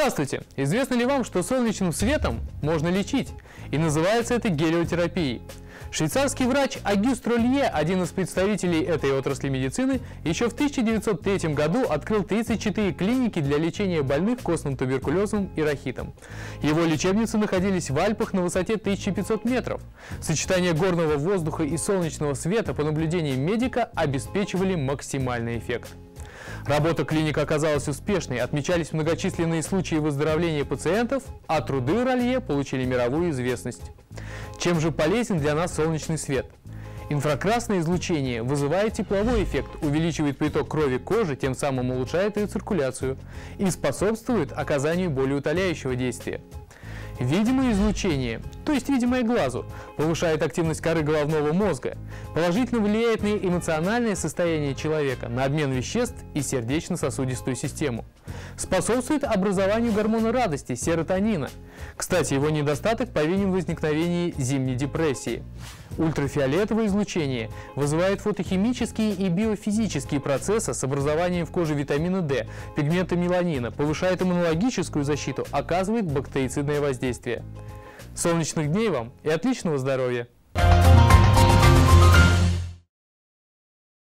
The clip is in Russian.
Здравствуйте! Известно ли вам, что солнечным светом можно лечить? И называется это гелиотерапией. Швейцарский врач Агюст Ролье, один из представителей этой отрасли медицины, еще в 1903 году открыл 34 клиники для лечения больных костным туберкулезом и рахитом. Его лечебницы находились в Альпах на высоте 1500 метров. Сочетание горного воздуха и солнечного света по наблюдениям медика обеспечивали максимальный эффект. Работа клиник оказалась успешной, отмечались многочисленные случаи выздоровления пациентов, а труды Ролье получили мировую известность. Чем же полезен для нас солнечный свет? Инфракрасное излучение вызывает тепловой эффект, увеличивает приток крови к коже, тем самым улучшает ее циркуляцию и способствует оказанию болеутоляющего действия. Видимое излучение, то есть видимое глазу, повышает активность коры головного мозга, положительно влияет на эмоциональное состояние человека, на обмен веществ и сердечно-сосудистую систему. Способствует образованию гормона радости – серотонина. Кстати, его недостаток повинен в возникновении зимней депрессии. Ультрафиолетовое излучение вызывает фотохимические и биофизические процессы с образованием в коже витамина D, пигмента меланина, повышает иммунологическую защиту, оказывает бактерицидное воздействие. Солнечных дней вам и отличного здоровья!